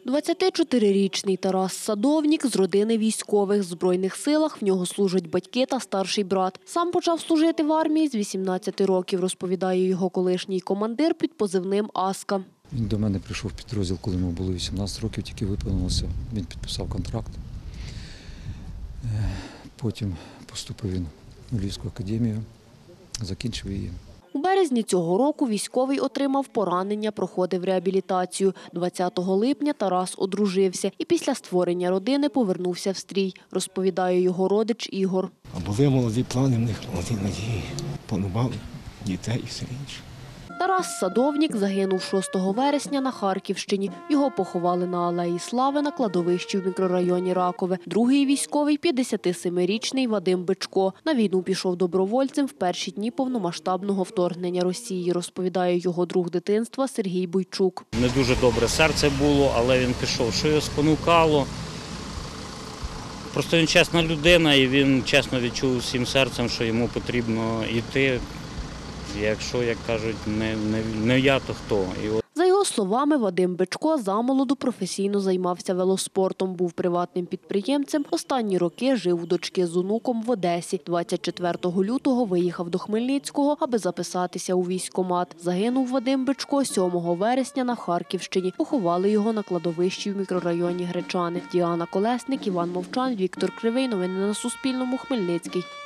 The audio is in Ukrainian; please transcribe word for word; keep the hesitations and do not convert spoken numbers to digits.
двадцятичотирирічний Тарас Садовнік з родини військових. В Збройних силах в нього служать батьки та старший брат. Сам почав служити в армії з вісімнадцяти років, розповідає його колишній командир під позивним «Аска». Він до мене прийшов в підрозділ, коли йому було вісімнадцять років, тільки виповнилося. Він підписав контракт. Потім поступив він у Львівську академію, закінчив її. У березні цього року військовий отримав поранення, проходив реабілітацію. двадцятого липня Тарас одружився і після створення родини повернувся в стрій, розповідає його родич Ігор. А були молоді плани, в них молоді надії, планували дітей і все інше. Тарас Садовнік загинув шостого вересня на Харківщині. Його поховали на Алеї Слави на кладовищі в мікрорайоні Ракове. Другий військовий – п'ятдесятисемирічний Вадим Бичко. На війну пішов добровольцем в перші дні повномасштабного вторгнення Росії, розповідає його друг дитинства Сергій Бойчук. Не дуже добре серце було, але він пішов. Що його спонукало? Просто він чесна людина і він чесно відчув всім серцем, що йому потрібно йти. Якщо, як кажуть, не, не, не я, то хто? І от... За його словами, Вадим Бичко замолоду професійно займався велоспортом, був приватним підприємцем. Останні роки жив у дочки з онуком в Одесі. двадцять четвертого лютого виїхав до Хмельницького, аби записатися у військкомат. Загинув Вадим Бичко сьомого вересня на Харківщині. Поховали його на кладовищі в мікрорайоні Гречани. Діана Колесник, Іван Мовчан, Віктор Кривий. Новини на Суспільному. Хмельницький.